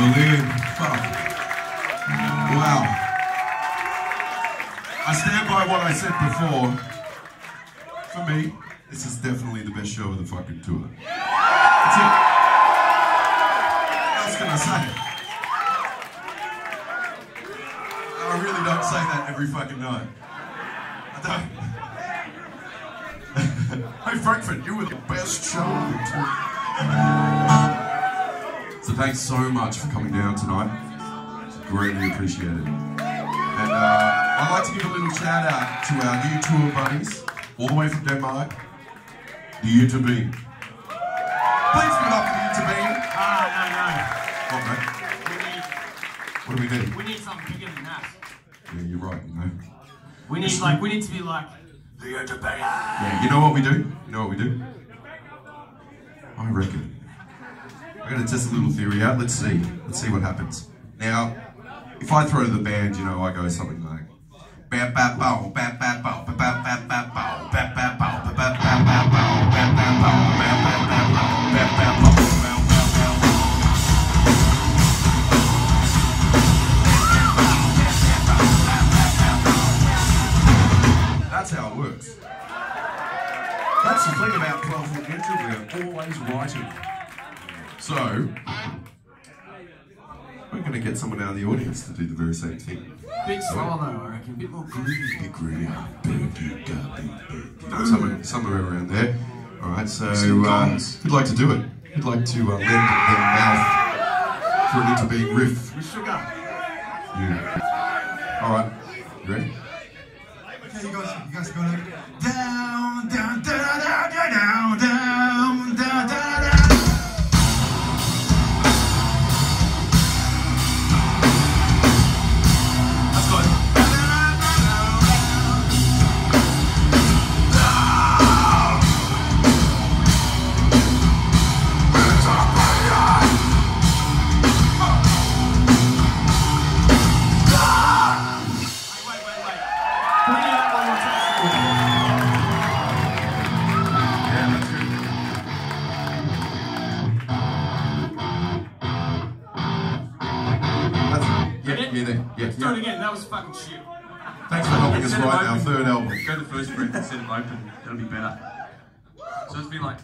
Berlin. Fuck. Wow. I stand by what I said before. For me, this is definitely the best show of the fucking tour. That's it. What else can I say? I really don't say that every fucking night. I don't. Hey Frankfurt, you were the best show of the tour. So thanks so much for coming down tonight. It's greatly appreciated. And I'd like to give a little shout out to our new tour buddies, all the way from Denmark, the Interbeam. Please give it up for the Interbeam. No. What, mate? What do we need? We need something bigger than that. Yeah, you're right, you know. We need to be like the Interbeam. Yeah, you know what we do? You know what we do? I reckon. I'm going to test a little theory out. Let's see. Let's see what happens. Now, if I throw to the band, you know, I go something like bap bap bow, bap bap bow, bap bap bap bap bow, bap bap bow, bap bap bap bap bow, bap bap bow, bap bap bap bow, bap bap bow, That's how it works. That's the thing about 12-foot Ninja, we're always writing. So, we're going to get someone out of the audience to do the very same thing. Big solo, I reckon. A bit more groovy. Big groovy. Somewhere around there. Alright, so who'd like to do it? Who'd like to lend their mouth for an Interbeam riff? With sugar. Yeah. Alright, you ready? Okay, you guys go down, down, down, down, down, down, down, down. Let's do it again, that was fucking shit. Thanks for helping us write our third album. Go to the first breath instead of open, that'll be better. So it's been like...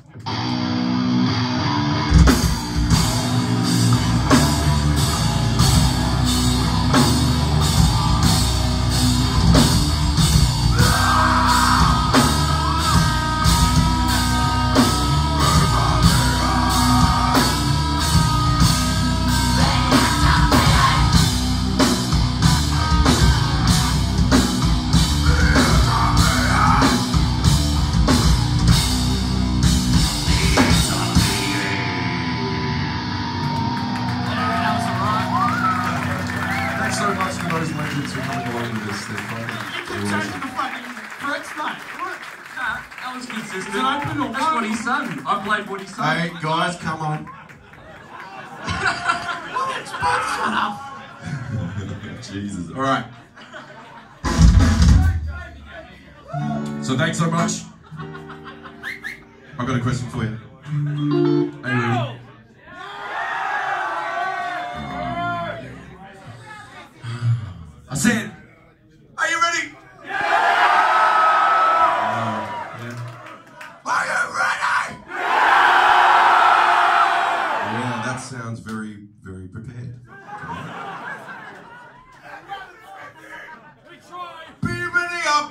I played what he said. Hey, guys, come on. Shut up. Jesus. All right. So thanks so much. I've got a question for you. Are you ready? I said, are you ready? Sounds very, very prepared. Be ready up!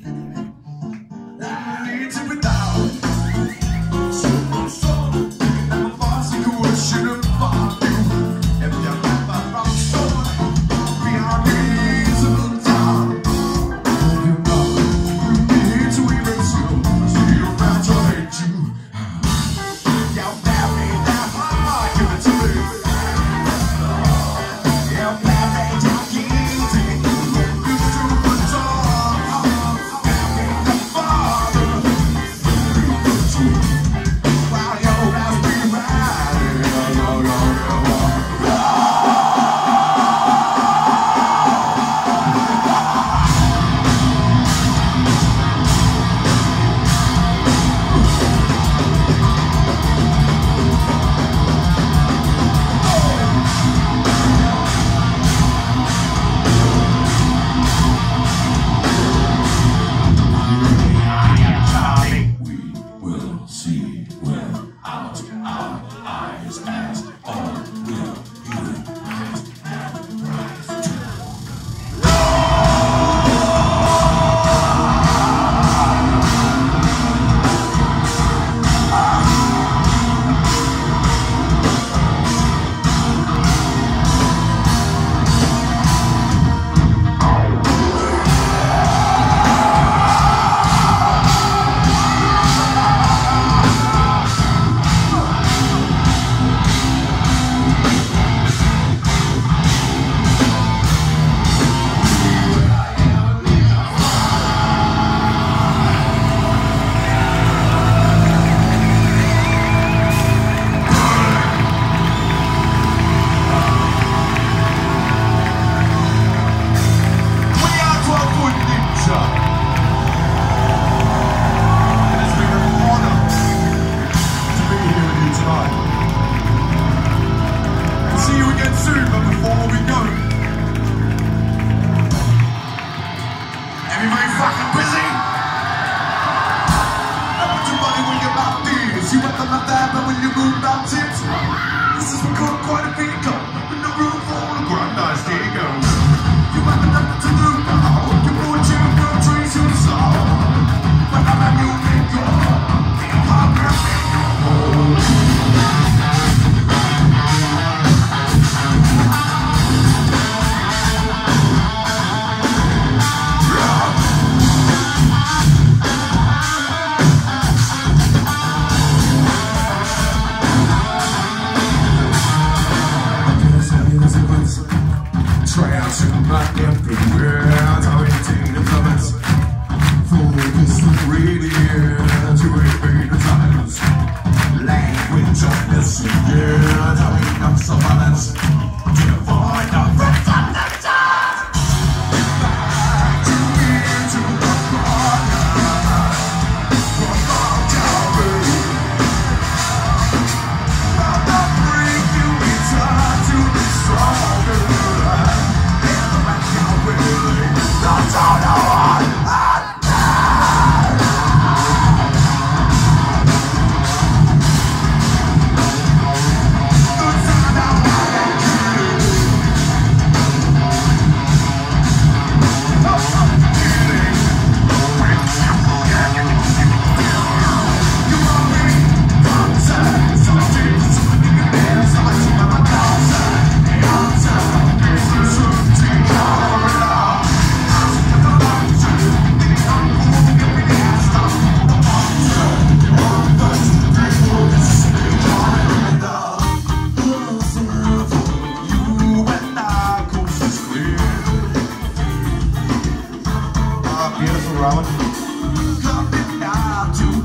Coming down to